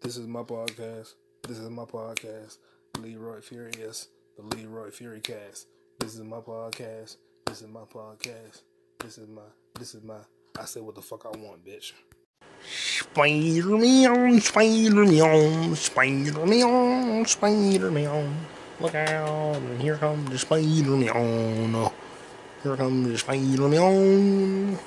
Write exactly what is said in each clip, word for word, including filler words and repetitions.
This is my podcast. This is my podcast. Leroy Furious, the Leroy Fury Cast. This is my podcast. This is my podcast. This is my, this is my, I say what the fuck I want, bitch. Spider-Man, Spider-Man, Spider-Man, Spider-Man. Look out, and here comes the Spider-Man. Here comes the Spider-Man.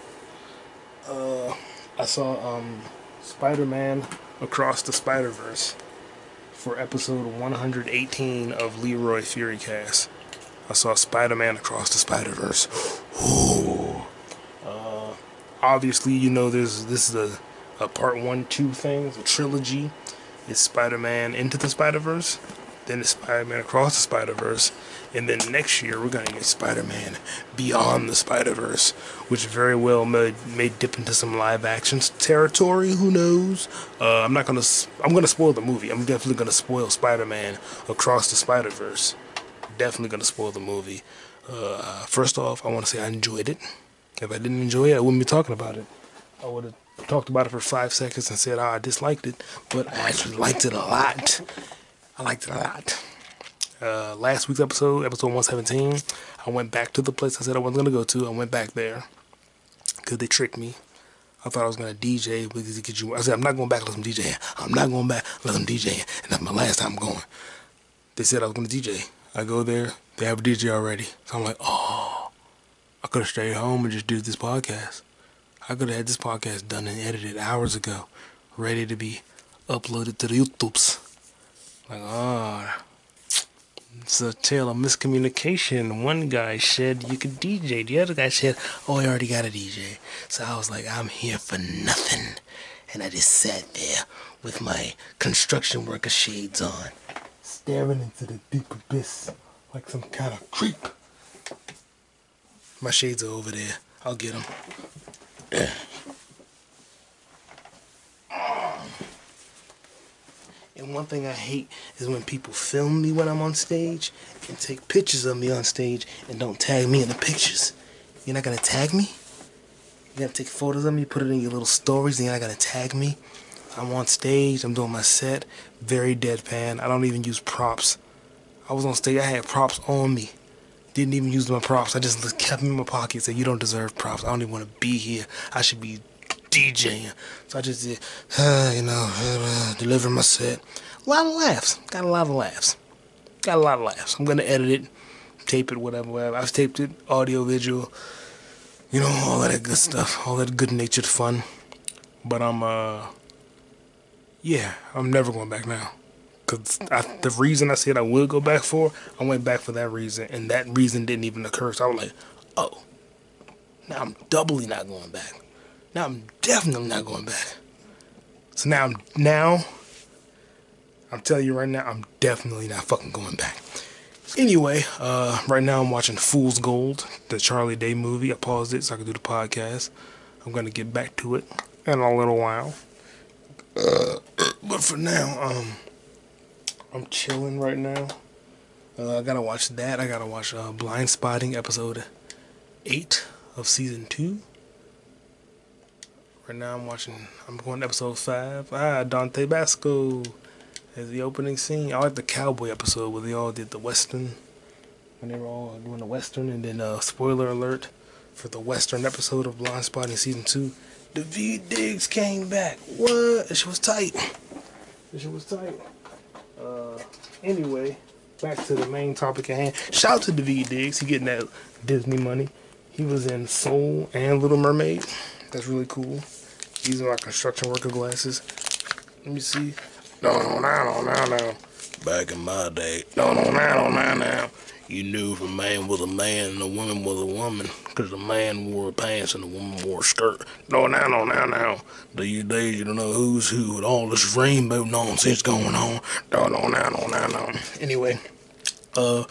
Uh, I saw, um, Spider-Man Across the Spider-Verse for episode one hundred eighteen of Leroy Fury Cast. I saw Spider-Man Across the Spider-Verse. Ooh. Uh, obviously, you know, there's, this is a, a part one, two thing, a trilogy. It's Spider-Man Into the Spider-Verse, then it's Spider-Man Across the Spider-Verse, and then next year we're gonna get Spider-Man Beyond the Spider-Verse, which very well may, may dip into some live action territory. Who knows? Uh, I'm not gonna. I'm gonna spoil the movie. I'm definitely gonna spoil Spider-Man Across the Spider-Verse. Definitely gonna spoil the movie. Uh, first off, I want to say I enjoyed it. If I didn't enjoy it, I wouldn't be talking about it. I would have talked about it for five seconds and said, oh, I disliked it, but I actually liked it a lot. I liked it a lot. Uh, last week's episode, episode one seventeen, I went back to the place I said I wasn't going to go to. I went back there because they tricked me. I thought I was going to D J because they get you. I said, I'm not going back unless I'm DJing. I'm not going back unless I'm DJing. And that's my last time going. They said I was going to D J. I go there, they have a D J already. So I'm like, oh, I could have stayed home and just did this podcast. I could have had this podcast done and edited hours ago, ready to be uploaded to the YouTubes. Like, oh, it's a tale of miscommunication. One guy said you could D J. The other guy said, oh, I already got a D J. So I was like, I'm here for nothing. And I just sat there with my construction worker shades on, staring into the deep abyss like some kind of creep. My shades are over there. I'll get them. Yeah. And one thing I hate is when people film me when I'm on stage and take pictures of me on stage and don't tag me in the pictures. You're not gonna tag me? You're gonna take photos of me, put it in your little stories, and you're not gonna tag me? I'm on stage, I'm doing my set, very deadpan. I don't even use props. I was on stage, I had props on me. Didn't even use my props. I just kept them in my pocket, said, you don't deserve props. I don't even want to be here. I should be DJing. So I just did, uh, you know, uh, deliver my set. A lot of laughs. Got a lot of laughs. Got a lot of laughs. I'm going to edit it, tape it, whatever, whatever. I've taped it, audio, visual, you know, all of that good stuff. All that good-natured fun. But I'm, uh, yeah, I'm never going back now. Because the reason I said I would go back for, I went back for that reason. And that reason didn't even occur. So I was like, oh, now I'm doubly not going back. Now I'm definitely not going back. So now, I'm, now, I'm telling you right now, I'm definitely not fucking going back. Anyway, uh, right now I'm watching Fool's Gold, the Charlie Day movie. I paused it so I could do the podcast. I'm going to get back to it in a little while. Uh, but for now, um... I'm chilling right now. Uh, I gotta watch that. I gotta watch uh, Blind Spotting episode eight of season two. Right now I'm watching, I'm going to episode five. Ah, Dante Basco as the opening scene. I like the cowboy episode where they all did the western. When they were all doing the western. And then, uh, spoiler alert, for the western episode of Blind Spotting season two, Daveed Diggs came back. What? That shit was tight. That shit was tight. Uh, anyway, back to the main topic at hand. Shout out to Daveed Diggs. He getting that Disney money. He was in Soul and Little Mermaid. That's really cool. These are my construction worker glasses. Let me see. No, no, no, no, no, no. Back in my day. No, no, no, no, no, no. You knew if a man was a man and a woman was a woman, because the man wore pants and the woman wore a skirt. No, no, no, no, no. These days you don't know who's who with all this rainbow nonsense going on. No, no, no, no, no, no. Anyway, uh,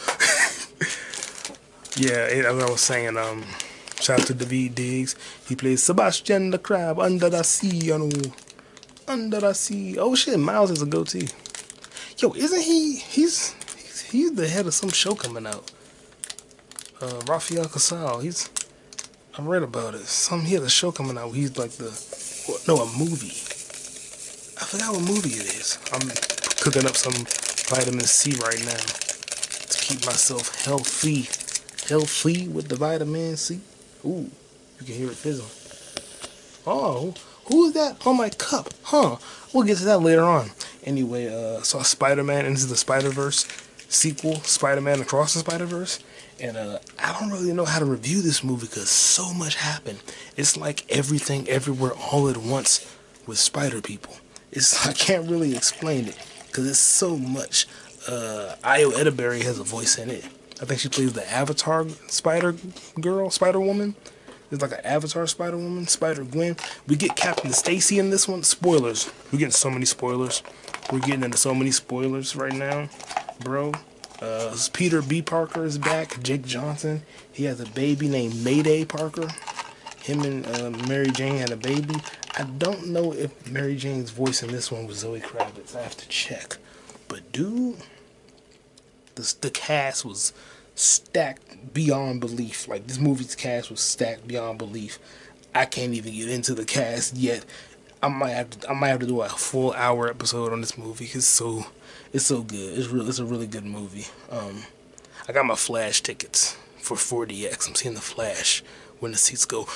yeah, as I was saying, um, shout out to Daveed Diggs. He plays Sebastian the Crab under the sea, you know. Under the sea. Oh shit, Miles has a goatee. Yo, isn't he? He's. He's the head of some show coming out. Uh, Rafael Casal. He's. I read about it. Some he has a show coming out. He's like the. No, a movie. I forgot what movie it is. I'm cooking up some vitamin C right now to keep myself healthy. Healthy with the vitamin C. Ooh, you can hear it fizzle. Oh, who is that on my cup? Huh? We'll get to that later on. Anyway, uh, saw Spider-Man Into the Spider-Verse sequel, Spider-Man Across the Spider-Verse. And uh, I don't really know how to review this movie because so much happened. It's like everything, everywhere, all at once with spider people. It's I can't really explain it because it's so much. Uh, Io Edeberry has a voice in it. I think she plays the Avatar Spider Girl, Spider Woman. It's like an Avatar Spider Woman, Spider Gwen. We get Captain Stacy in this one. Spoilers. We're getting so many spoilers. We're getting into so many spoilers right now, bro. Uh, Peter B. Parker is back. Jake Johnson. He has a baby named Mayday Parker. Him and uh, Mary Jane had a baby. I don't know if Mary Jane's voice in this one was Zoe Kravitz. I have to check. But dude, the, the cast was stacked beyond belief. Like, this movie's cast was stacked beyond belief. I can't even get into the cast yet. I might have to, I might have to do a full hour episode on this movie. It's so it's so good. It's real. It's a really good movie. Um, I got my Flash tickets for four D X. I'm seeing the Flash when the seats go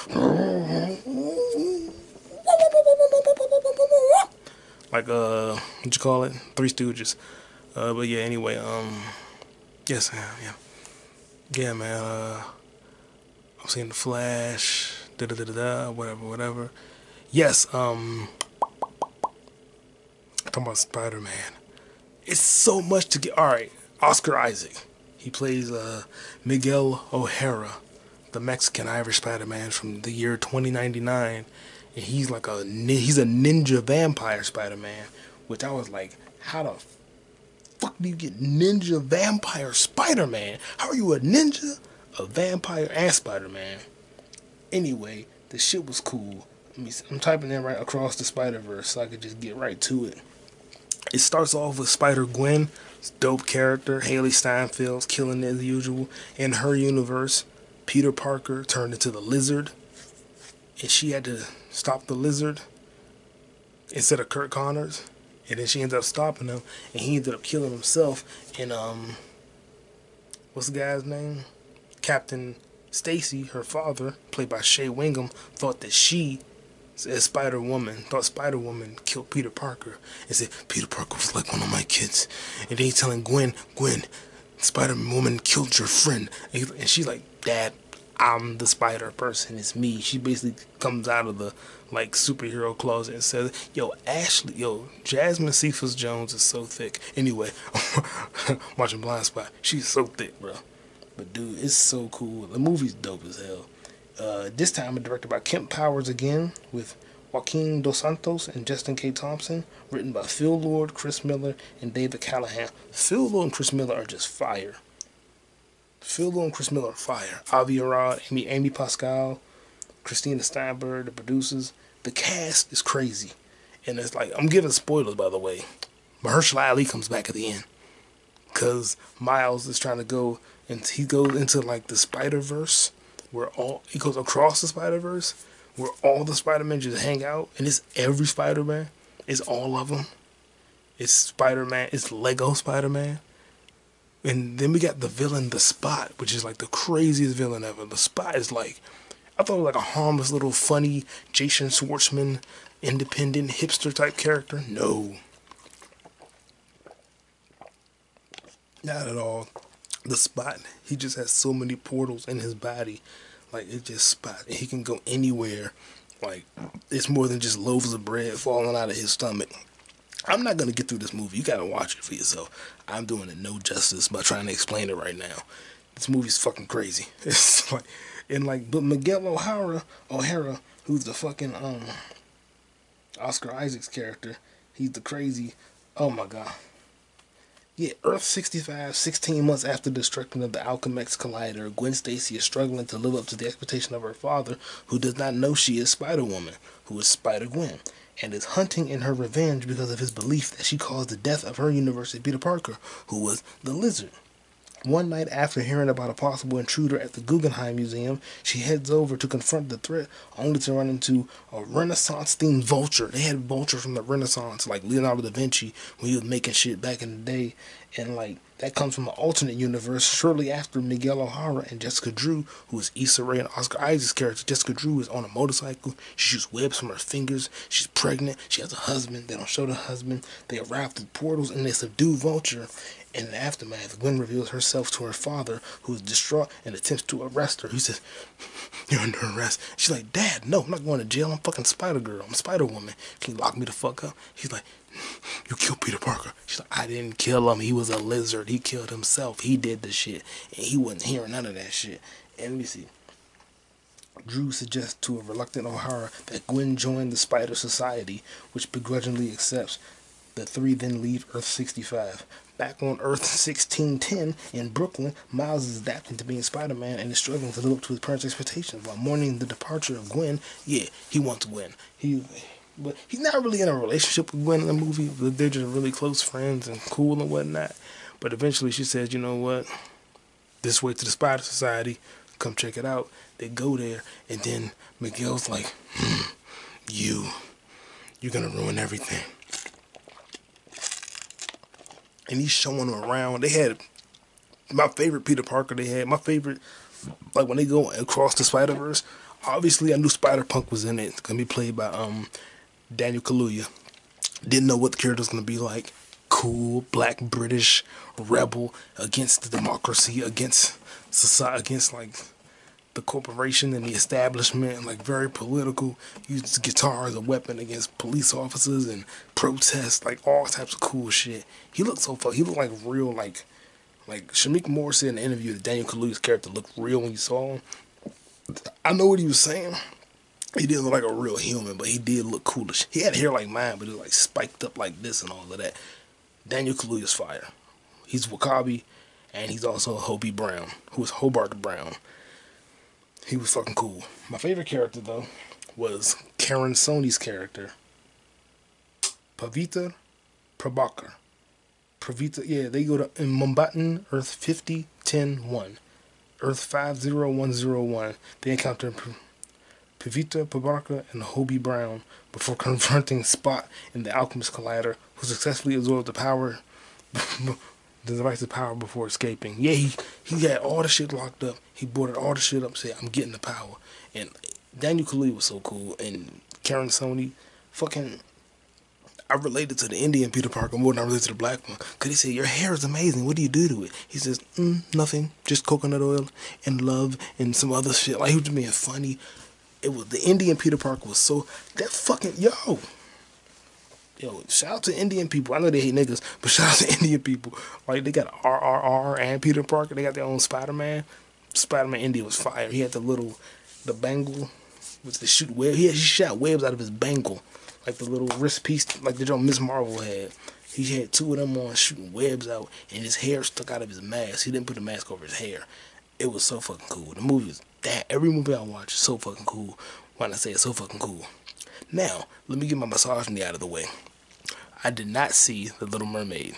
like uh, what you call it? Three Stooges. Uh, but yeah. Anyway, um, yes, yeah, yeah, yeah, man. Uh, I'm seeing the Flash. Da da da da da. Whatever, whatever. Yes, um, talking about Spider-Man. It's so much to get. Alright, Oscar Isaac. He plays uh, Miguel O'Hara, the Mexican Irish Spider-Man from the year twenty ninety-nine. And he's like a, he's a ninja vampire Spider-Man. Which I was like, how the fuck do you get ninja vampire Spider-Man? How are you a ninja, a vampire, and Spider-Man? Anyway, the shit was cool. I'm typing in right Across the Spider-Verse so I could just get right to it. It starts off with Spider-Gwen, dope character, Haley Steinfeld's killing it as usual. In her universe, Peter Parker turned into the Lizard, and she had to stop the Lizard instead of Kurt Connors, and then she ended up stopping him, and he ended up killing himself. And um, what's the guy's name? Captain Stacy, her father, played by Shea Wingham, thought that she, as Spider-Woman, thought Spider-Woman killed Peter Parker and said Peter Parker was like one of my kids. And then he's telling Gwen, Gwen, Spider-Woman killed your friend. And, he, and she's like, Dad, I'm the spider person. It's me. She basically comes out of the like superhero closet and says, yo, Ashley, yo, Jasmine Cephas Jones is so thick. Anyway, watching Blind Spot. She's so thick, bro. But dude, it's so cool. The movie's dope as hell. Uh, this time it's directed by Kemp Powers again, with Joaquin Dos Santos and Justin K. Thompson. Written by Phil Lord, Chris Miller, and David Callahan. Phil Lord and Chris Miller are just fire. Phil Lord and Chris Miller are fire. Avi Arad, Amy, Amy Pascal, Christina Steinberg, the producers. The cast is crazy. And it's like, I'm giving spoilers, by the way. Mahershala Ali comes back at the end. Because Miles is trying to go, and he goes into like the Spider-Verse, where all, he goes across the Spider-Verse, where all the Spider-Men just hang out, and it's every Spider-Man. It's all of them. It's Spider-Man. It's Lego Spider-Man. And then we got the villain, The Spot, which is like the craziest villain ever. The Spot is like, I thought it was like a harmless little funny Jason Schwartzman, independent hipster type character. No. Not at all. The Spot, he just has so many portals in his body. Like, it just Spot. He can go anywhere. Like, it's more than just loaves of bread falling out of his stomach. I'm not going to get through this movie. You got to watch it for yourself. I'm doing it no justice by trying to explain it right now. This movie's fucking crazy. It's like, and like, but Miguel O'Hara, O'Hara, who's the fucking, um, Oscar Isaac's character, he's the crazy, oh my god. Yeah, Earth sixty-five, sixteen months after the destruction of the Alchemax Collider, Gwen Stacy is struggling to live up to the expectation of her father, who does not know she is Spider-Woman, who is Spider-Gwen, and is hunting in her revenge because of his belief that she caused the death of her university Peter Parker, who was the Lizard. One night after hearing about a possible intruder at the Guggenheim Museum, she heads over to confront the threat, only to run into a Renaissance-themed vulture. They had vultures from the Renaissance, like Leonardo da Vinci, when he was making shit back in the day. And, like, that comes from an alternate universe shortly after Miguel O'Hara and Jessica Drew, who is Issa Rae and Oscar Isaac's character. Jessica Drew is on a motorcycle. She shoots webs from her fingers. She's pregnant. She has a husband. They don't show the husband. They arrive through portals and they subdue Vulture. In the aftermath, Gwen reveals herself to her father, who is distraught and attempts to arrest her. He says, "You're under arrest." She's like, "Dad, no, I'm not going to jail. I'm fucking Spider-Girl. I'm Spider-Woman. Can you lock me the fuck up?" He's like, "You killed Peter Parker." She's like, "I didn't kill him. He was a lizard. He killed himself. He did the shit. And he wasn't hearing none of that shit." And let me see. Drew suggests to a reluctant O'Hara that Gwen join the Spider Society, which begrudgingly accepts. The three then leave Earth sixty-five. Back on Earth sixteen ten in Brooklyn, Miles is adapting to being Spider-Man and is struggling to live up to his parents' expectations. While mourning the departure of Gwen, yeah, he wants Gwen. He, but he's not really in a relationship with Gwen in the movie. But they're just really close friends and cool and whatnot. But eventually she says, "You know what? This way to the Spider Society. Come check it out." They go there, and then Miguel's like, hmm, "You, you're gonna ruin everything." And he's showing them around. They had my favorite Peter Parker. They had my favorite, like when they go across the Spider-Verse. Obviously, I knew Spider-Punk was in it. It's gonna be played by um Daniel Kaluuya. Didn't know what the character was gonna be like. Cool black British rebel against the democracy, against society, against like the corporation and the establishment, like very political. Uses guitar as a weapon against police officers and protests, like all types of cool shit. He looked so fuck. He looked like real, like, like Shamik Moore said in the interview that Daniel Kaluuya's character looked real when you saw him. I know what he was saying. He didn't look like a real human, but he did look coolish. He had hair like mine, but it was like spiked up like this and all of that. Daniel Kaluuya's fire. He's W'Kabi, and he's also Hobie Brown, who is Hobart Brown. He was fucking cool. My favorite character, though, was Karen Sony's character, Pavitra Prabhakar. Pavitra, yeah, they go to in Mumbai, Earth fifty ten one. Earth five zero one zero one. They encounter Pavitra Prabhakar and Hobie Brown before confronting Spot in the Alchemist Collider, who successfully absorbed the power the device's power before escaping. Yeah, he, he had all the shit locked up. He boarded all the shit up and said, "I'm getting the power." And Daniel Kaluuya was so cool. And Karen Sony, fucking, I related to the Indian Peter Parker more than I related to the black one. Because he said, "Your hair is amazing. What do you do to it?" He says, mm, "Nothing. Just coconut oil and love and some other shit." Like, he was just being funny. It was, the Indian Peter Parker was so, that fucking, yo. Yo, shout out to Indian people. I know they hate niggas, but shout out to Indian people. Like, they got R R R and Peter Parker. They got their own Spider-Man. Spider-Man India was fire. He had the little, the bangle with the shoot web. He, had, he shot webs out of his bangle. Like the little wrist piece, like the Miss Marvel had. He had two of them on shooting webs out, and his hair stuck out of his mask. He didn't put a mask over his hair. It was so fucking cool. The movie was that. Every movie I watch is so fucking cool. When I say it's so fucking cool. Now, let me get my misogyny out of the way. I did not see The Little Mermaid.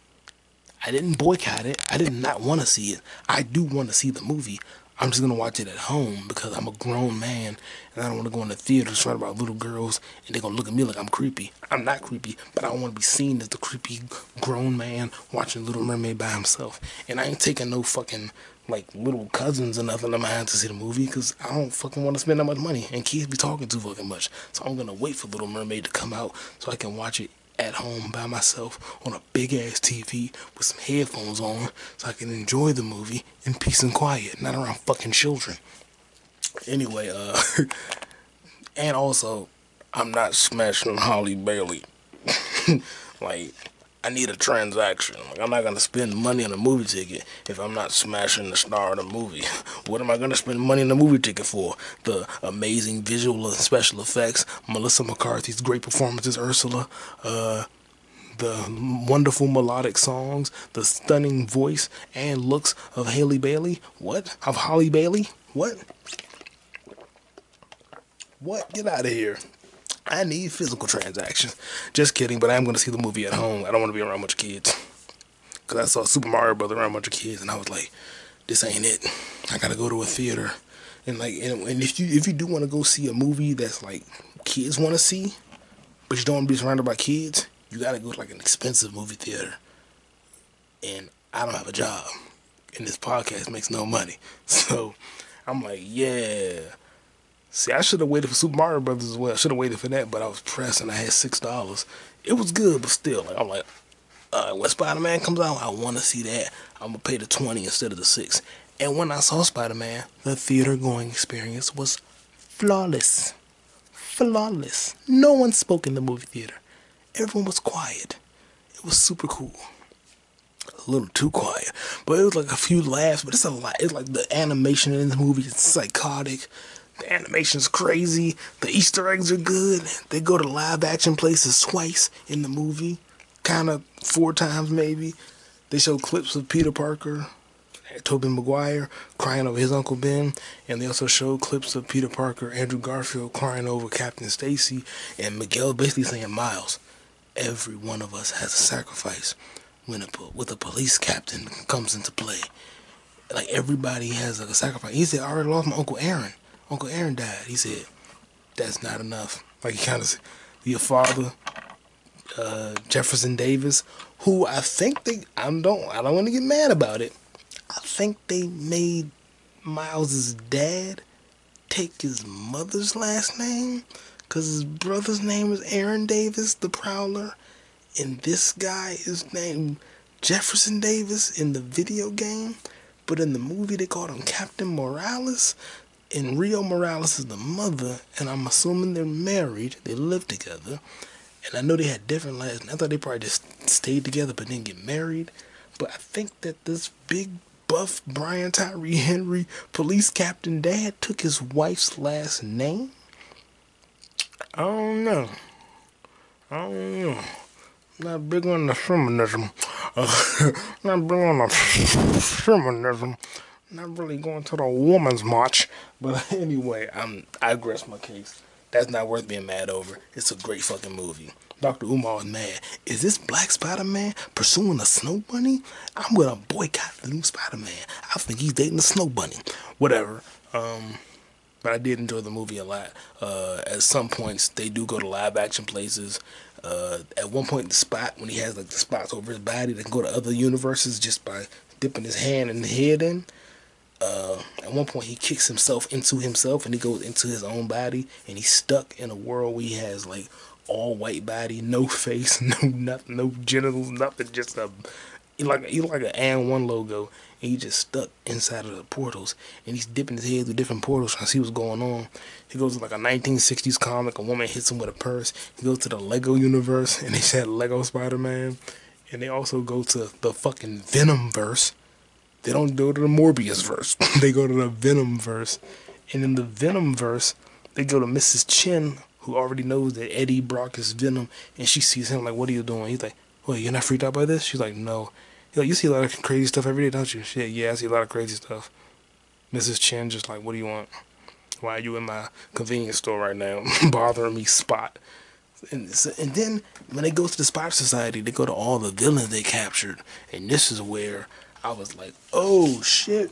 I didn't boycott it. I did not want to see it. I do want to see the movie. I'm just going to watch it at home because I'm a grown man and I don't want to go in the theater to about little girls and they're going to look at me like I'm creepy. I'm not creepy, but I don't want to be seen as the creepy grown man watching Little Mermaid by himself. And I ain't taking no fucking like little cousins or nothing of mine to see the movie because I don't fucking want to spend that much money and kids be talking too fucking much. So I'm going to wait for Little Mermaid to come out so I can watch it at home by myself on a big ass T V with some headphones on so I can enjoy the movie in peace and quiet, not around fucking children. Anyway, uh, and also, I'm not smashing Halle Bailey. Like, I need a transaction. Like, I'm not gonna spend money on a movie ticket if I'm not smashing the star of the movie. What am I gonna spend money on the movie ticket for? The amazing visual and special effects, Melissa McCarthy's great performances, Ursula, uh, the wonderful melodic songs, the stunning voice and looks of Halle Bailey. What? Of Halle Bailey? What? What? Get out of here. I need physical transactions. Just kidding, but I'm going to see the movie at home. I don't want to be around much kids. because I saw Super Mario Brothers around a bunch of kids, and I was like, this ain't it. I gotta go to a theater. And like, and, and if you if you do want to go see a movie that's like kids want to see, but you don't want to be surrounded by kids, you gotta go to like an expensive movie theater. And I don't have a job, and this podcast makes no money, so I'm like, yeah. See, I should have waited for Super Mario Brothers as well. I should have waited for that, but I was pressed and I had six dollars. It was good, but still, like, I'm like, uh, when Spider-Man comes out, I want to see that. I'm gonna pay the twenty instead of the six. And when I saw Spider-Man, the theater-going experience was flawless. Flawless. No one spoke in the movie theater. Everyone was quiet. It was super cool. A little too quiet, but it was like a few laughs. But it's a lot. It's like the animation in the movie is psychotic. The animation's crazy. The Easter eggs are good. They go to live action places twice in the movie, kind of four times maybe. They show clips of Peter Parker, Tobey Maguire crying over his Uncle Ben, and they also show clips of Peter Parker, Andrew Garfield crying over Captain Stacy, and Miguel basically saying, Miles, every one of us has a sacrifice when a, with a police captain comes into play. Like, everybody has a sacrifice. He said, I already lost my Uncle Aaron. Uncle Aaron died. He said, that's not enough. Like, he kind of said, your father, uh, Jefferson Davis, who I think they, I don't, I don't want to get mad about it. I think they made Miles's dad take his mother's last name, because his brother's name is Aaron Davis, the Prowler, and this guy is named Jefferson Davis in the video game, but in the movie they called him Captain Morales, and Rio Morales is the mother, and I'm assuming they're married, they live together, and I know they had different last names. I thought they probably just stayed together but didn't get married, but I think that this big buff Brian Tyree Henry police captain dad took his wife's last name. I don't know. I don't know. Not big on the feminism. Uh, not big on the feminism. Not really going to the woman's march. But anyway, I'm, I digress my case. That's not worth being mad over. It's a great fucking movie. Doctor Umar is mad. Is this Black Spider-Man pursuing a snow bunny? I'm gonna boycott the new Spider-Man. I think he's dating a snow bunny. Whatever. Um, but I did enjoy the movie a lot. Uh, at some points, they do go to live action places. Uh, at one point, the spot, when he has like the spots over his body, they can go to other universes just by dipping his hand and head in. Uh, at one point, he kicks himself into himself, and he goes into his own body, and he's stuck in a world where he has like all white body, no face, no nothing, no genitals, nothing, just a he like he like an and one logo, and he just stuck inside of the portals, and he's dipping his head through different portals trying to see what's going on. He goes to like a nineteen sixties comic, a woman hits him with a purse. He goes to the Lego universe, and they said Lego Spider-Man, and they also go to the fucking Venom verse. They don't go to the Morbius verse. They go to the Venom verse, and in the Venom verse, they go to Missus Chin, who already knows that Eddie Brock is Venom, and she sees him like, what are you doing? He's like, wait, you're not freaked out by this? She's like, no. He's like, you see a lot of crazy stuff every day, don't you? Shit, yeah, I see a lot of crazy stuff. Missus Chin just like, what do you want? Why are you in my convenience store right now bothering me, Spot? And, so, and then when they go to the Spot Society, they go to all the villains they captured, and this is where I was like, oh shit.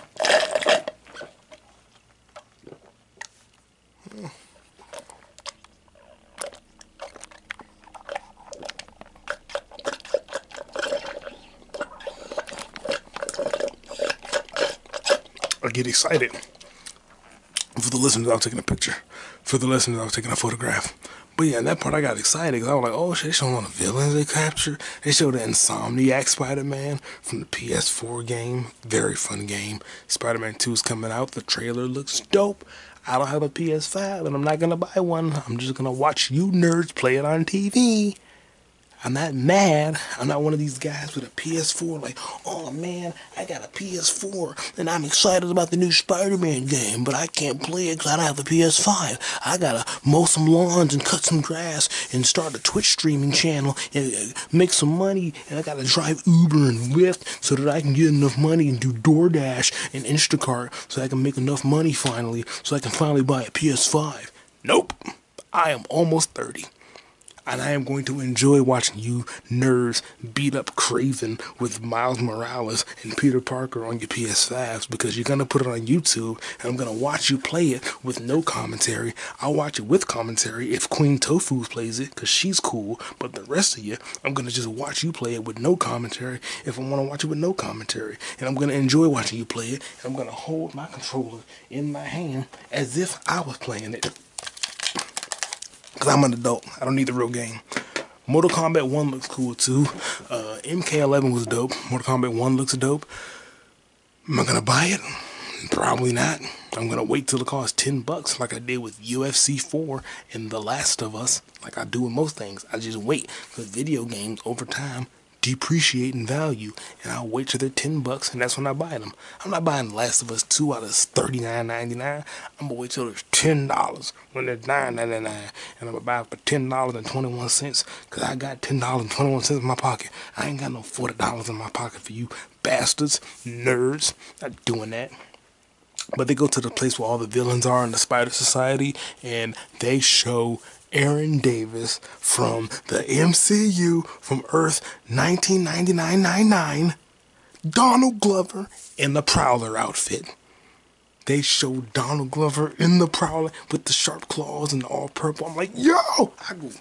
I get excited. For the listeners, I was taking a picture. For the listeners, I was taking a photograph. But yeah, in that part I got excited because I was like, oh shit, they showing all the villains they captured. They showed the Insomniac Spider-Man from the P S four game. Very fun game. Spider-Man two is coming out. The trailer looks dope. I don't have a P S five and I'm not going to buy one. I'm just going to watch you nerds play it on T V. I'm not mad. I'm not one of these guys with a P S four like, oh man, I got a P S four and I'm excited about the new Spider-Man game, but I can't play it because I don't have a P S five. I gotta mow some lawns and cut some grass and start a Twitch streaming channel and make some money, and I gotta drive Uber and Lyft so that I can get enough money and do DoorDash and Instacart so I can make enough money finally so I can finally buy a P S five. Nope. I am almost thirty. And I am going to enjoy watching you nerds beat up Craven with Miles Morales and Peter Parker on your P S fives, because you're going to put it on YouTube and I'm going to watch you play it with no commentary. I'll watch it with commentary if Queen Tofu plays it, because she's cool. But the rest of you, I'm going to just watch you play it with no commentary if I want to watch it with no commentary. And I'm going to enjoy watching you play it. And I'm going to hold my controller in my hand as if I was playing it. Because I'm an adult. I don't need the real game. Mortal Kombat one looks cool too. Uh, M K eleven was dope. Mortal Kombat one looks dope. Am I going to buy it? Probably not. I'm going to wait till it costs ten bucks like I did with U F C four and The Last of Us. Like I do with most things. I just wait. Because video games over time depreciate in value, and I'll wait till they're ten bucks, and that's when I buy them. I'm not buying The Last of Us two out of thirty-nine ninety-nine. I'm gonna wait till it's ten dollars when they're nine ninety-nine, and I'm gonna buy it for ten dollars and twenty-one cents, because I got ten dollars and twenty-one cents in my pocket. I ain't got no forty dollars in my pocket for you bastards, nerds. Not doing that. But they go to the place where all the villains are in the Spider Society, and they show Aaron Davis from the M C U from Earth nineteen ninety-nine ninety-nine, Donald Glover in the Prowler outfit. They show Donald Glover in the Prowler with the sharp claws and the all purple. I'm like, yo! I go,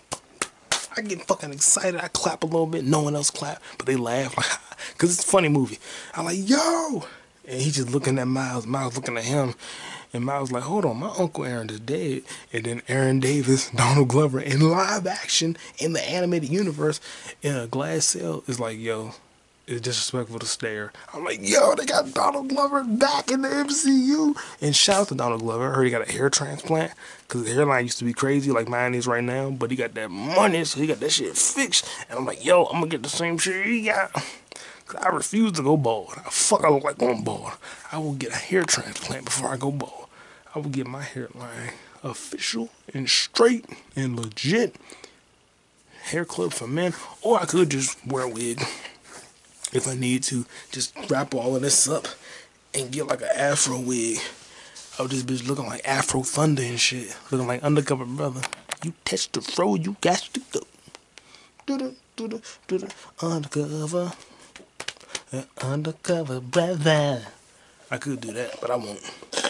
I get fucking excited. I clap a little bit. No one else clap, but they laugh like, because it's a funny movie. I'm like, yo! And he just looking at Miles. Miles looking at him. And Miles like, hold on, my Uncle Aaron is dead. And then Aaron Davis, Donald Glover, in live action, in the animated universe, in a glass cell, is like, yo, it's disrespectful to stare. I'm like, yo, they got Donald Glover back in the M C U. And shout out to Donald Glover. I heard he got a hair transplant, because his hairline used to be crazy like mine is right now. But he got that money, so he got that shit fixed. And I'm like, yo, I'm going to get the same shit he got. I refuse to go bald. Fuck, I look like going bald. I will get a hair transplant before I go bald. I will get my hairline official and straight and legit. Hair clip for men. Or I could just wear a wig if I need to. Just wrap all of this up and get like an afro wig of this bitch looking like Afro Thunder and shit. Looking like Undercover Brother. You touch the fro, you got to go. Do-do, do-do, do-do. Undercover. Uh, undercover brother. I could do that, but I won't.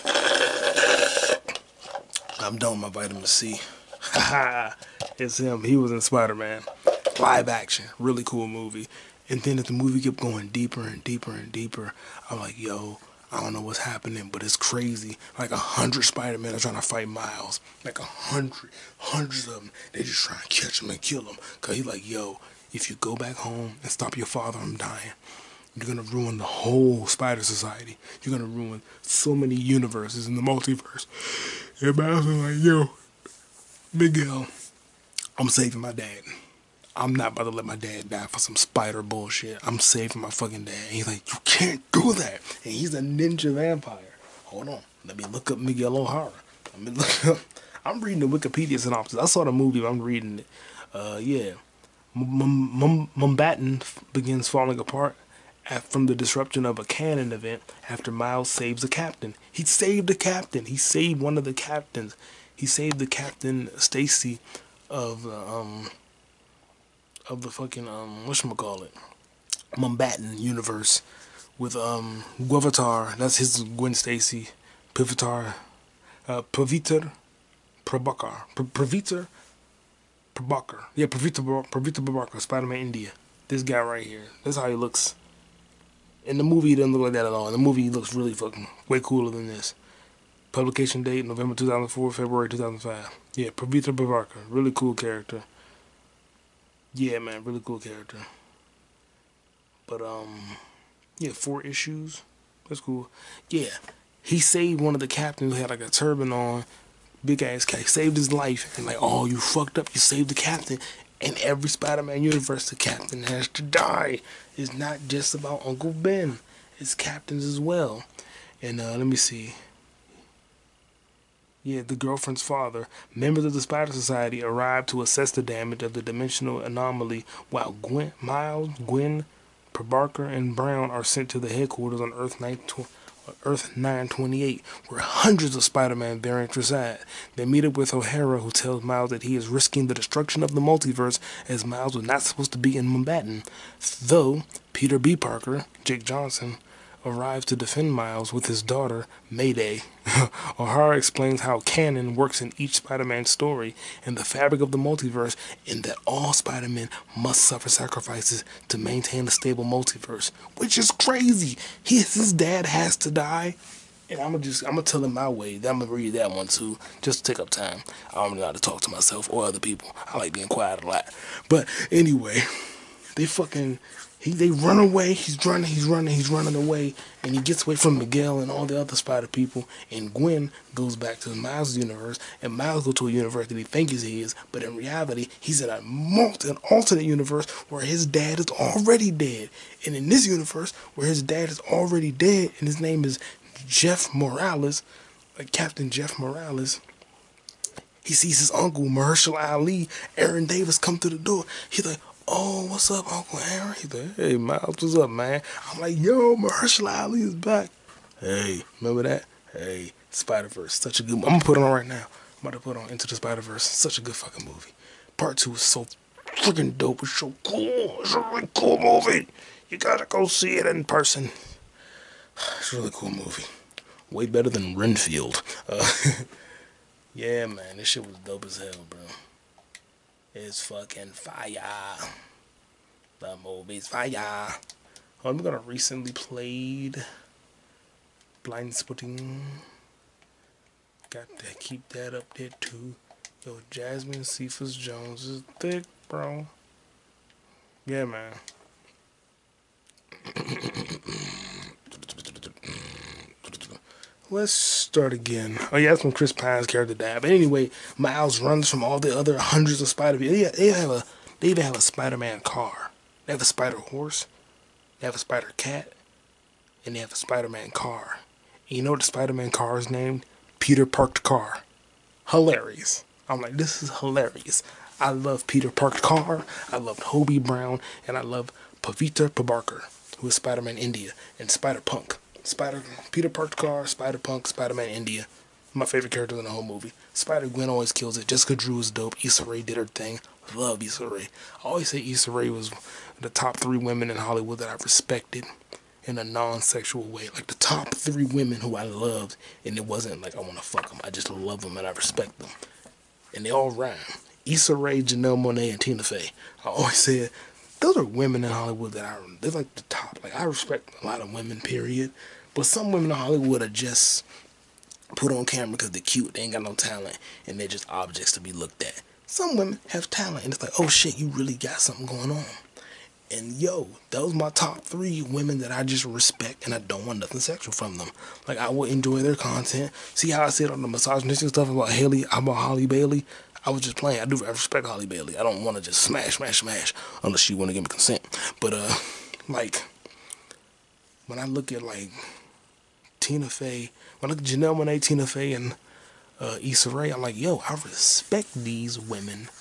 I'm done with my vitamin C. Haha. It's him. He was in Spider-Man. Live action. Really cool movie. And then as the movie kept going deeper and deeper and deeper, I'm like, yo, I don't know what's happening, but it's crazy. Like a hundred Spider-Men are trying to fight Miles. Like a hundred. Hundreds of them. They just trying to catch him and kill him. Because he's like, yo, if you go back home and stop your father from dying, you're going to ruin the whole Spider Society. You're going to ruin so many universes in the multiverse. And Miles was like, yo, Miguel, I'm saving my dad. I'm not about to let my dad die for some spider bullshit. I'm saving my fucking dad. And he's like, you can't do that. And he's a ninja vampire. Hold on. Let me look up Miguel O'Hara. Let me look up. I'm reading the Wikipedia synopsis. I saw the movie, but I'm reading it. Uh, yeah. Mumbattan begins falling apart from the disruption of a cannon event after Miles saves the captain. He saved the captain. He saved one of the captains. He saved the Captain Stacy of the um of the fucking um whatchamacallit, Mumbattan universe with um Gwavitar. That's his Gwen Stacy. Pivitar, uh, Paviter Prabhakar, Paviter Prabhakar. Yeah, Paviter Paviter Prabhakar. Spider-Man India. This guy right here. That's how he looks. In the movie, he doesn't look like that at all. In the movie, he looks really fucking way cooler than this. Publication date, November two thousand four, February two thousand five. Yeah, Pavitra Prabhakar. Really cool character. Yeah, man, really cool character. But, um, yeah, four issues. That's cool. Yeah, he saved one of the captains who had like a turban on. Big ass guy. Saved his life. And like, oh, you fucked up. You saved the captain. In every Spider-Man universe, the captain has to die. It's not just about Uncle Ben. It's captains as well. And uh, let me see. Yeah, the girlfriend's father. Members of the Spider Society arrive to assess the damage of the dimensional anomaly, while Gwen, Miles, Gwen, Prabhakar, and Brown are sent to the headquarters on Earth Earth nine twenty-eight, where hundreds of Spider-Man variants reside. They meet up with O'Hara, who tells Miles that he is risking the destruction of the multiverse, as Miles was not supposed to be in Manhattan. Though Peter B. Parker, Jake Johnson, arrives to defend Miles with his daughter, Mayday. O'Hara explains how canon works in each Spider-Man story and the fabric of the multiverse, and that all Spider-Men must suffer sacrifices to maintain a stable multiverse, which is crazy. His, his dad has to die, and I'm gonna just I'm gonna tell him my way. I'm gonna read that one too, just to take up time. I don't know how to talk to myself or other people. I like being quiet a lot, but anyway, they fucking. He, they run away, he's running, he's running, he's running away, and he gets away from Miguel and all the other Spider people, and Gwen goes back to Miles' universe, and Miles goes to a universe that he thinks he is, but in reality, he's in a multi, an alternate universe where his dad is already dead. And in this universe, where his dad is already dead, and his name is Jeff Morales, like Captain Jeff Morales, he sees his uncle, Mahershala Ali, Aaron Davis, come to the door. He's like, oh, what's up, Uncle Aaron? He's like, hey, Miles, what's up, man? I'm like, yo, Mahershala Ali is back. Hey, remember that? Hey, Spider-Verse, such a good movie. I'm going to put it on right now. I'm about to put on Into the Spider-Verse. Such a good fucking movie. Part two is so freaking dope. It's so cool. It's a really cool movie. You gotta go see it in person. It's a really cool movie. Way better than Renfield. Uh, yeah, man, this shit was dope as hell, bro. It's fucking fire. The movie's fire. I'm gonna recently played Blind Spotting. Got to keep that up there too. Yo, Jasmine Cephas Jones is thick, bro. Yeah, man. Let's start again. Oh yeah, that's when Chris Pine's character died. But anyway, Miles runs from all the other hundreds of Spider people. Yeah, they have a they even have a Spider-Man car. They have a Spider Horse. They have a Spider Cat, and they have a Spider-Man car. And you know what the Spider-Man car is named? Peter Parked Car. Hilarious. I'm like, this is hilarious. I love Peter Parked Car. I loved Hobie Brown, and I love Pavitra Pabarkar, who is Spider-Man India, and Spider-Punk. Spider Peter Parked Car, Spider-Punk, Spider-Man India. My favorite characters in the whole movie. Spider-Gwen always kills it. Jessica Drew is dope. Issa Rae did her thing. Love Issa Rae. I always say Issa Rae was the top three women in Hollywood that I respected in a non-sexual way. Like the top three women who I loved, and it wasn't like I want to fuck them. I just love them and I respect them. And they all rhyme. Issa Rae, Janelle Monáe, and Tina Fey. I always said, those are women in Hollywood that I, they're like the top. Like, I respect a lot of women, period. But some women in Hollywood are just put on camera because they're cute. They ain't got no talent. And they're just objects to be looked at. Some women have talent. And it's like, oh shit, you really got something going on. And yo, those are my top three women that I just respect. And I don't want nothing sexual from them. Like, I will enjoy their content. See how I said on the misogynistic stuff about Haley, about Holly Bailey? I was just playing. I do I respect Holly Bailey. I don't want to just smash, smash, smash unless she want to give me consent. But, uh, like, when I look at, like, Tina Fey, when I look at Janelle Monáe, Tina Fey, and uh, Issa Rae, I'm like, yo, I respect these women.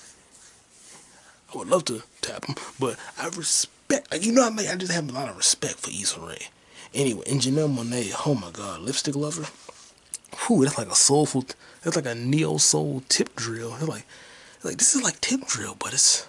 I would love to tap them, but I respect, like, you know what I mean? I just have a lot of respect for Issa Rae. Anyway, and Janelle Monáe, oh my God, Lipstick Lover. Whew, that's like a soulful, that's like a neo-soul tip drill. It's like, it's like, this is like tip drill, but it's,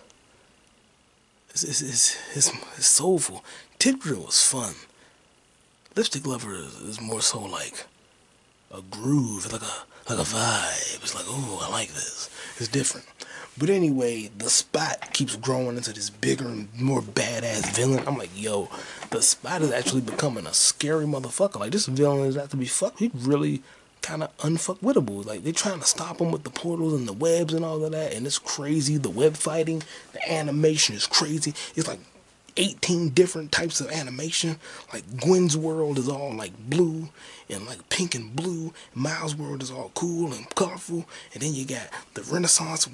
it's, it's, it's, it's, it's soulful. Tip drill was fun. Lipstick Lover is, is more so like a groove, like a, like a vibe. It's like, oh, I like this. It's different. But anyway, the Spot keeps growing into this bigger and more badass villain. I'm like, yo, the Spot is actually becoming a scary motherfucker. Like, this villain is have to be fucked. He's really kind of unfuckwittable. Like, they're trying to stop him with the portals and the webs and all of that, and it's crazy. The web fighting, the animation is crazy. It's like eighteen different types of animation. Like, Gwen's world is all like blue and like pink and blue. Miles' world is all cool and colorful. And then you got the Renaissance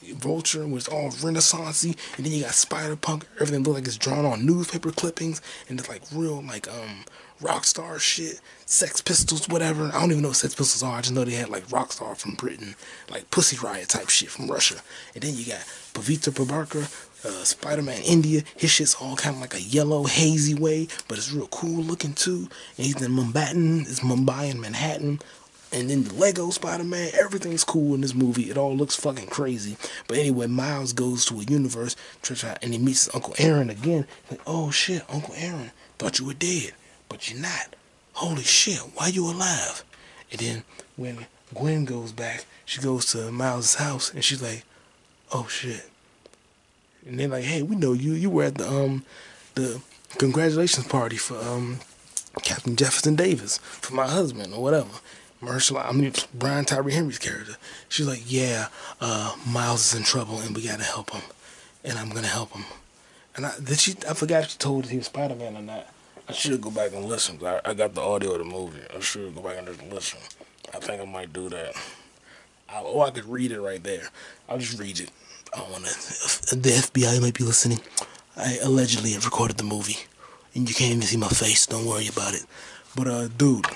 Vulture was all Renaissance-y, and then you got Spider-Punk. Everything looked like it's drawn on newspaper clippings, and it's like real like um rock star shit. Sex Pistols, whatever. I don't even know what Sex Pistols are. I just know they had like Rockstar from Britain, like Pussy Riot type shit from Russia. And then you got Pavitra Prabarkar, uh, Spider-Man India. His shit's all kind of like a yellow, hazy way, but it's real cool looking too. And he's in Mumbai, it's Mumbai and Manhattan. And then the Lego Spider-Man, everything's cool in this movie. It all looks fucking crazy. But anyway, Miles goes to a universe, and he meets Uncle Aaron again. Like, oh shit, Uncle Aaron, thought you were dead, but you're not. Holy shit, why you alive? And then when Gwen goes back, she goes to Miles' house, and she's like, oh shit. And they're like, hey, we know you. You were at the um the congratulations party for um Captain Jefferson Davis, for my husband, or whatever. Mahershala, I mean, Brian Tyree Henry's character. She's like, yeah, uh, Miles is in trouble, and we gotta help him. And I'm gonna help him. And I, did she, I forgot if she told us he was Spider-Man or not. I should go back and listen. I, I got the audio of the movie. I should go back and just listen. I think I might do that. I, or I could read it right there. I'll just read it. I don't want to. The F B I might be listening. I allegedly have recorded the movie, and you can't even see my face. Don't worry about it. But uh, dude.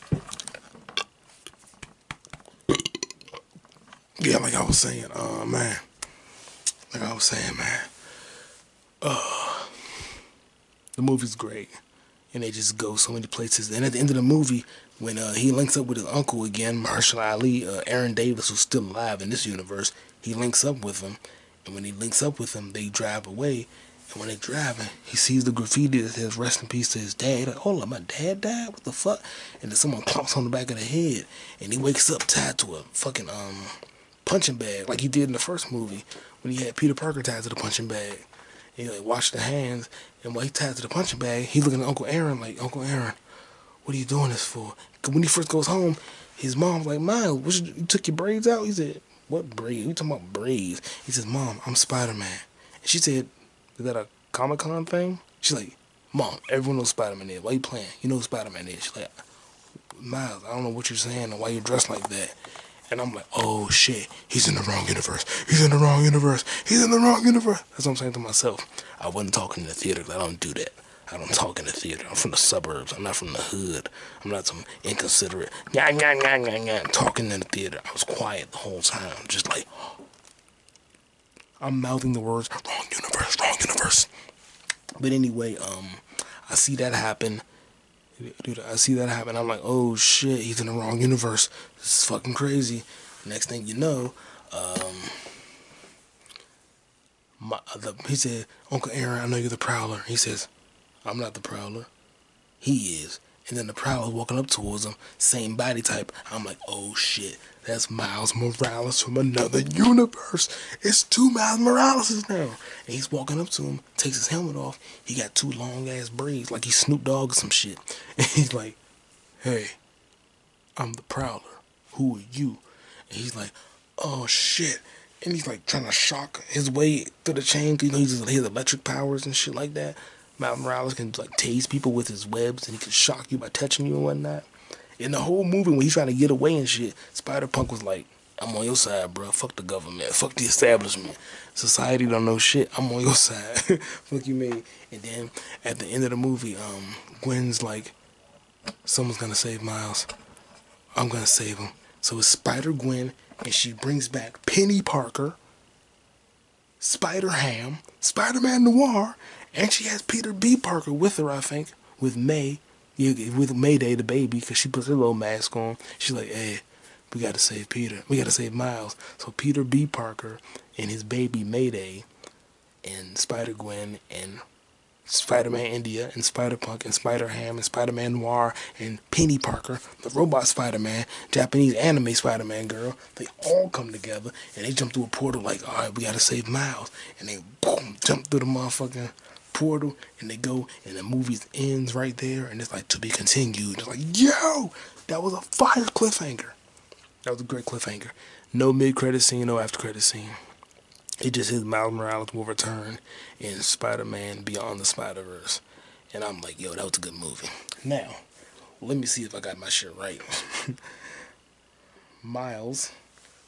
Yeah, like I was saying, uh, man. Like I was saying, man. Uh, the movie's great. And they just go so many places. And at the end of the movie, when uh, he links up with his uncle again, Mahershala Ali, uh, Aaron Davis, who's still alive in this universe, he links up with him. And when he links up with him, they drive away. And when they're driving, he sees the graffiti that says, rest in peace to his dad. Like, hold on, my dad died? What the fuck? And then someone clomps on the back of the head. And he wakes up tied to a fucking um punching bag, like he did in the first movie, when he had Peter Parker tied to the punching bag. And he like washed the hands, and while he tied to the punching bag, he looking at Uncle Aaron like, Uncle Aaron, what are you doing this for? Cause when he first goes home, his mom's like, Miles, what you, you took your braids out? He said, what braids? We talking about braids? He says, Mom, I'm Spider-Man. And she said, is that a Comic-Con thing? She's like, Mom, everyone knows Spider-Man is. Why you playing? You know who Spider-Man is. She's like, Miles, I don't know what you're saying or why you're dressed like that. And I'm like, oh shit, he's in the wrong universe. He's in the wrong universe. He's in the wrong universe. That's what I'm saying to myself. I wasn't talking in the theater. I don't do that. I don't talk in the theater. I'm from the suburbs. I'm not from the hood. I'm not some inconsiderate nah, nah, nah, nah, nah, talking in the theater. I was quiet the whole time. Just like, I'm mouthing the words, wrong universe, wrong universe. But anyway, um, I see that happen. Dude, I see that happen. I'm like, oh shit, he's in the wrong universe. This is fucking crazy. Next thing you know, um, my, the, he said, Uncle Aaron, I know you're the Prowler. He says, I'm not the Prowler. He is. And then the Prowler's walking up towards him, same body type. I'm like, oh shit, that's Miles Morales from another universe. It's two Miles Moraleses now. And he's walking up to him, takes his helmet off. He got two long ass braids, like he's Snoop Dogg or some shit. And he's like, hey, I'm the Prowler. Who are you? And he's like, oh shit. And he's like trying to shock his way through the chain. You know, he has electric powers and shit like that. Miles Morales can like tase people with his webs, and he can shock you by touching you and whatnot. In the whole movie, when he's trying to get away and shit, Spider-Punk was like, I'm on your side, bro. Fuck the government. Fuck the establishment. Society don't know shit. I'm on your side. Fuck you, me. And then at the end of the movie, um, Gwen's like, someone's gonna save Miles. I'm gonna save him. So it's Spider-Gwen, and she brings back Penny Parker, Spider-Ham, Spider-Man Noir, and she has Peter B. Parker with her, I think, with May, with Mayday, the baby, because she puts her little mask on. She's like, hey, we got to save Peter. We got to save Miles. So Peter B. Parker and his baby Mayday and Spider-Gwen and Spider-Man India and Spider-Punk and Spider-Ham and Spider-Man Noir and Penny Parker, the robot Spider-Man, Japanese anime Spider-Man girl, they all come together and they jump through a portal like, all right, we got to save Miles. And they boom, jump through the motherfucking portal and they go and the movie ends right there and it's like to be continued. It's like, yo, that was a fire cliffhanger. That was a great cliffhanger. No mid-credit scene, no after-credit scene. It just says Miles Morales will return in Spider-Man Beyond the Spider-Verse. And I'm like, yo, that was a good movie. Now, let me see if I got my shit right. Miles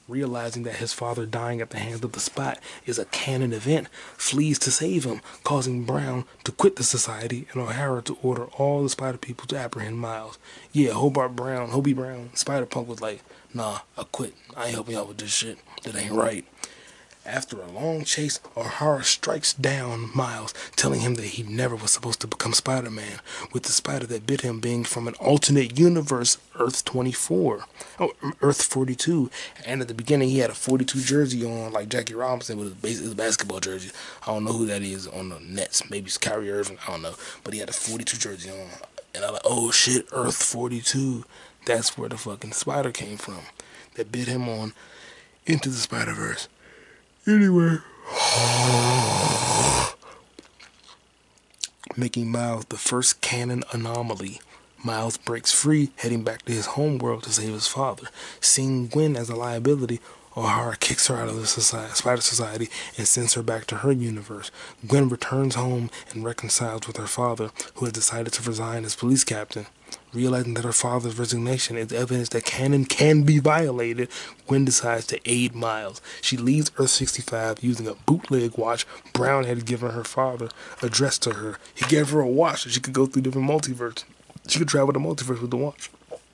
realizing that his father dying at the hands of the Spot is a canon event, flees to save him, causing Brown to quit the society and O'Hara to order all the Spider people to apprehend Miles. Yeah, Hobart Brown, Hobie Brown, Spider-Punk was like, nah, I quit. I ain't helping y'all with this shit. That ain't right. After a long chase, O'Hara strikes down Miles, telling him that he never was supposed to become Spider-Man, with the spider that bit him being from an alternate universe, Earth twenty-four. Oh, Earth forty-two. And at the beginning, he had a forty-two jersey on, like Jackie Robinson with his, his basketball jersey. I don't know who that is on the Nets. Maybe it's Kyrie Irving. I don't know. But he had a forty-two jersey on. And I'm like, oh shit, Earth forty-two. That's where the fucking spider came from. That bit him on Into the Spider-Verse. Anyway, making Miles the first canon anomaly. Miles breaks free, heading back to his homeworld to save his father. Seeing Gwen as a liability, O'Hara kicks her out of the society, Spider Society and sends her back to her universe. Gwen returns home and reconciles with her father, who has decided to resign as police captain. Realizing that her father's resignation is evidence that canon can be violated, Gwen decides to aid Miles. She leaves Earth sixty-five using a bootleg watch Brown had given her father, addressed to her. He gave her a watch so she could go through different multiverses. She could travel the multiverse with the watch.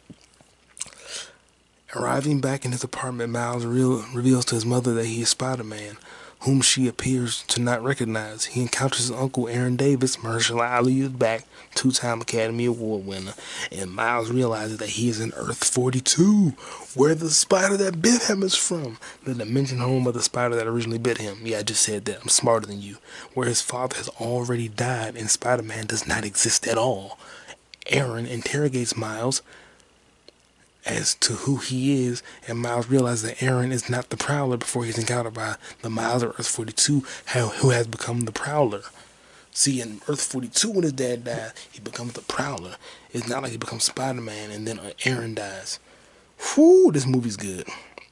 Arriving back in his apartment, Miles real, reveals to his mother that he is Spider-Man, whom she appears to not recognize. He encounters his uncle Aaron Davis. Mahershala Ali is back, two-time Academy Award winner, and Miles realizes that he is in Earth forty-two, where the spider that bit him is from, the dimension home of the spider that originally bit him. Yeah, I just said that. I'm smarter than you. Where his father has already died and Spider-Man does not exist at all. Aaron interrogates Miles as to who he is, and Miles realizes that Aaron is not the Prowler before he's encountered by the Miles of Earth forty-two, who has become the Prowler. See, in Earth forty-two, when his dad dies, he becomes the Prowler. It's not like he becomes Spider-Man and then Aaron dies. Whew, this movie's good.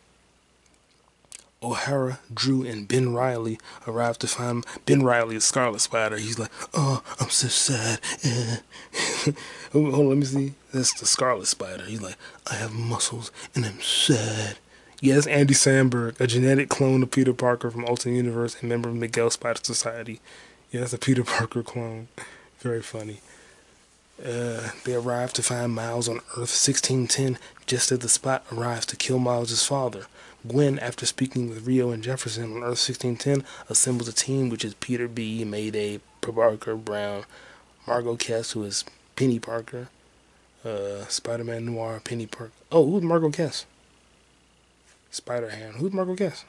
O'Hara, Drew, and Ben Reilly arrive to find Ben Reilly is Scarlet Spider. He's like, oh, I'm so sad. Hold on, let me see. That's the Scarlet Spider. He's like, I have muscles and I'm sad. Yes, Andy Samberg, a genetic clone of Peter Parker from Alternate Universe and member of Miguel Spider Society. Yeah, that's a Peter Parker clone. Very funny. Uh, they arrive to find Miles on Earth sixteen ten just as the Spot arrives to kill Miles' father. Gwen, after speaking with Rio and Jefferson on Earth sixteen ten, assembles a team which is Peter B, Mayday, Parker Brown, Margot Kess, who is Penny Parker, uh, Spider-Man Noir, Penny Parker. Oh, who's Margot Kess? Spider-Ham. Who's Margot Kess?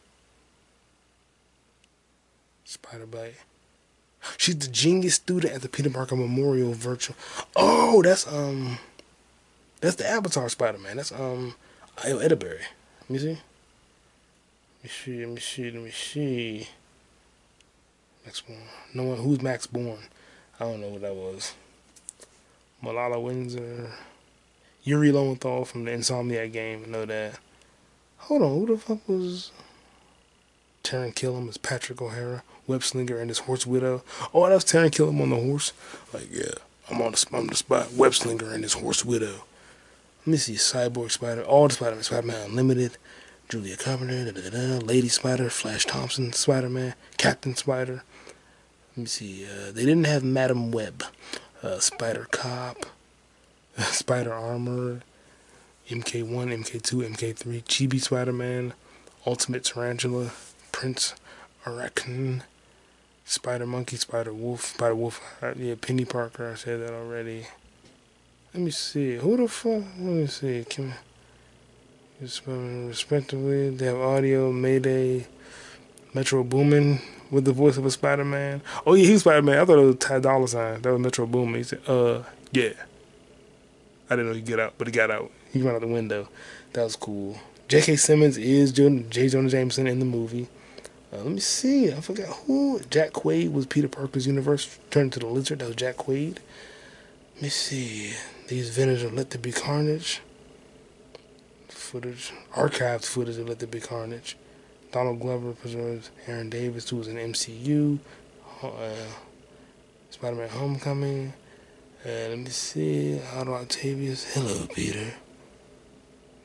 Spider-Bite. She's the genius student at the Peter Parker Memorial Virtual. Oh, that's um, that's the Avatar Spider-Man. That's um, Io Edaberry. Let me see. Let me see. Let me see. Let me see. Max Bourne. No one. Who's Max Bourne? I don't know what that was. Malala Windsor. Yuri Lowenthal from the Insomniac game. I know that. Hold on. Who the fuck was Taron Killam as Patrick O'Hara? Webslinger and his horse widow. Oh, that was Taron Killam on the horse. Like, yeah, I'm on the, I'm the spot. Webslinger and his horse widow. Let me see. Cyborg Spider. All the Spider-Man. Spider-Man Unlimited. Julia Carpenter. Da, da, da, Lady Spider. Flash Thompson. Spider-Man. Captain Spider. Let me see. Uh, they didn't have Madam Web. Uh, Spider Cop. Spider Armor. M K one, M K two, M K three. Chibi Spider-Man. Ultimate Tarantula. Prince Arachne. Spider Monkey. Spider Wolf. Spider Wolf. Uh, yeah, Penny Parker. I said that already. Let me see. Who the fuck? Let me see. Can respectively, they have audio, Mayday, Metro Boomin with the voice of a Spider-Man. Oh yeah, he's Spider-Man. I thought it was Ty Dolla $ign. That was Metro Boomin. He said, uh, yeah. I didn't know he'd get out, but he got out. He ran out the window. That was cool. J K. Simmons is J. Jonah Jameson in the movie. Uh, let me see. I forgot who. Jack Quaid was Peter Parker's universe. Turned to the Lizard. That was Jack Quaid. Let me see. These vendors are Let There Be Carnage. Footage. Archived footage of Let There Be Carnage. Donald Glover preserves Aaron Davis, who was in M C U. Uh, Spider-Man Homecoming. Uh, let me see. Otto Octavius. Hello, Peter.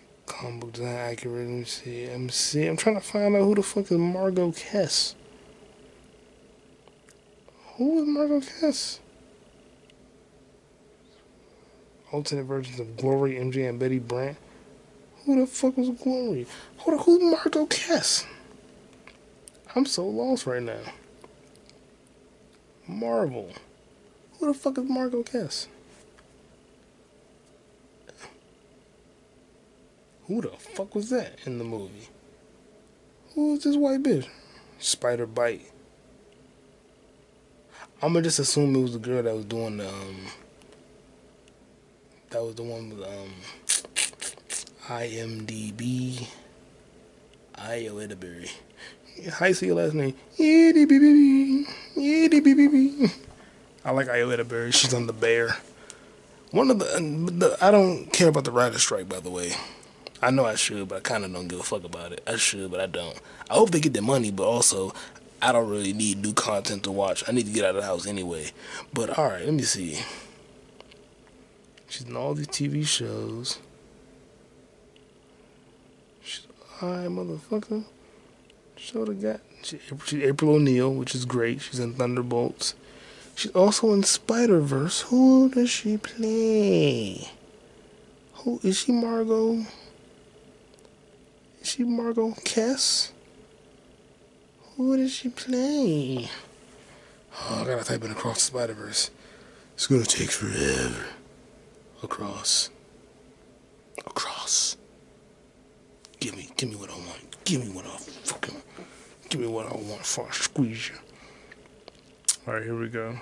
comic book design accurate. Let me see. Let me see. I'm trying to find out who the fuck is Margot Kess. Who is Margot Kess? Alternate versions of Glory, M J, and Betty Brant. Who the fuck was Glory? Hold on, who's Margot Kess? I'm so lost right now. Marvel. Who the fuck is Margot Kess? Who the fuck was that in the movie? Who was this white bitch? Spider Bite. I'ma just assume it was the girl that was doing the um that was the one with um I M D B. Ayo Edaberry. How you say your last name? Edie B B B. Edie B B B. I like Ayo Edaberry. She's on The Bear. One of the, the I don't care about the writer's strike, by the way. I know I should, but I kind of don't give a fuck about it. I should, but I don't. I hope they get their money, but also, I don't really need new content to watch. I need to get out of the house anyway. But, alright, let me see. She's in all these T V shows. She's alright, motherfucker. Show the guy. She, she's April O'Neil, which is great. She's in Thunderbolts. She's also in Spider-Verse. Who does she play? Who is she, Margot? Is she Margot Kess? Who does she play? Oh, I gotta type in Across the Spider-Verse. It's gonna take forever. Across. Across. Give me, give me what I want. Give me what I fucking, give me what I want before I squeeze you. Alright, here we go.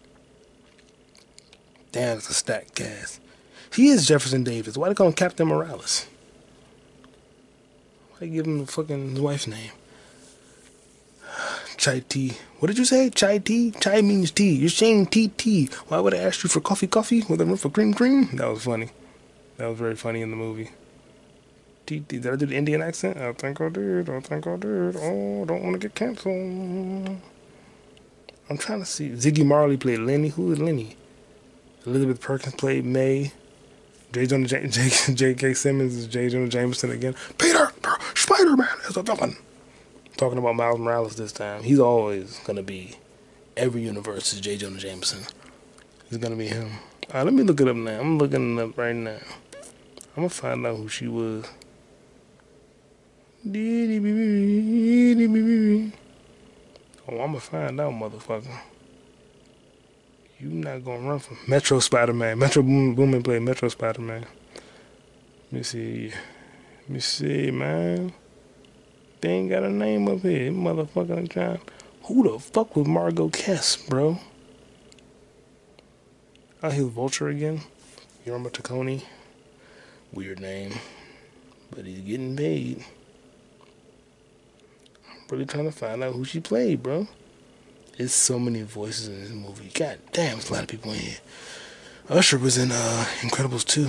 Damn, it's a stacked cast. He is Jefferson Davis. Why they call him Captain Morales? Why give him the fucking his wife's name? Chai tea. What did you say? Chai tea? Chai means tea. You're saying tea tea. Why would I ask you for coffee coffee with a room for cream cream? That was funny. That was very funny in the movie. Tea tea. Did I do the Indian accent? I think I did. I think I did. Oh, don't want to get canceled. I'm trying to see. Ziggy Marley played Lenny. Who is Lenny? Elizabeth Perkins played May. J. Jonah J. J. J. K. Simmons is J. Jonah Jameson again. Peter, Spider-Man is a villain. Talking about Miles Morales this time. He's always gonna be. Every universe is J. Jonah Jameson. He's gonna be him. Alright, let me look it up now. I'm looking it up right now. I'm gonna find out who she was. Oh, I'm gonna find out, motherfucker. You not gonna run from Metro Spider-Man. Metro Boomin played Metro Spider-Man. Let me see. Let me see, man. They ain't got a name up here. Motherfucker trying. Who the fuck was Margot Kess, bro? Oh, he was Vulture again. Yorma Taccone. Weird name. But he's getting paid. I'm really trying to find out who she played, bro. There's so many voices in this movie. God damn, there's a lot of people in here. Usher was in uh, Incredibles two.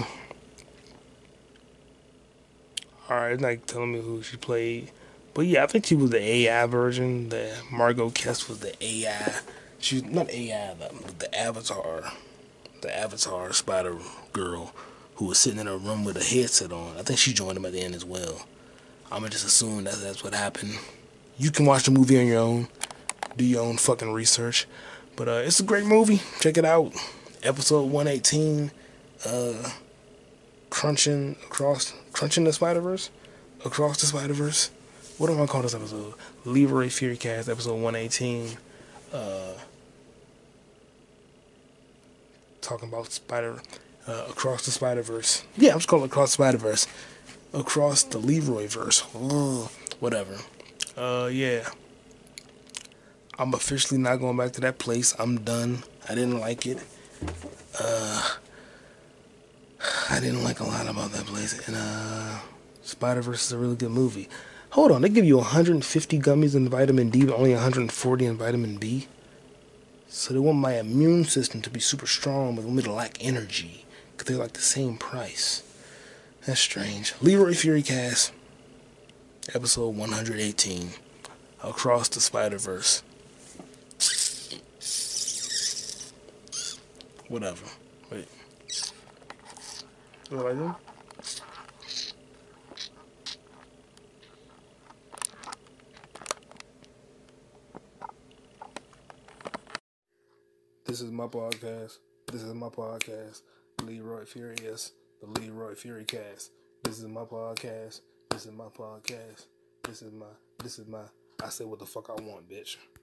Alright, it's like telling me who she played. But yeah, I think she was the A I version. The Margot Kess was the A I. She's not A I, the, the Avatar. The Avatar Spider Girl who was sitting in a room with a headset on. I think she joined them at the end as well. I'm gonna just assume that that's what happened. You can watch the movie on your own. Do your own fucking research. But uh, it's a great movie. Check it out. Episode one eighteen. Uh, crunching across, crunching the Spider-Verse? Across the Spider-Verse? What am I calling this episode? Leroy Fury Cast, episode one eighteen. Uh, talking about Spider, uh, Across the Spider-Verse. Yeah, I'm just calling it Across the Spider-Verse. Across the Leroy-verse. Ugh, whatever. Uh, yeah. I'm officially not going back to that place. I'm done. I didn't like it. Uh, I didn't like a lot about that place. And uh, Spider-Verse is a really good movie. Hold on, they give you one hundred fifty gummies in vitamin D, but only one hundred forty in vitamin B. So they want my immune system to be super strong, but they want me to lack energy. Because they're like the same price. That's strange. Leroy Fury Cast, episode one eighteen. Across the Spider-Verse. Whatever. Wait. What do I do? This is my podcast. This is my podcast. Leroy Furious, the Leroy Fury Cast. This is my podcast. This is my podcast. This is my, this is my, I say what the fuck I want, bitch.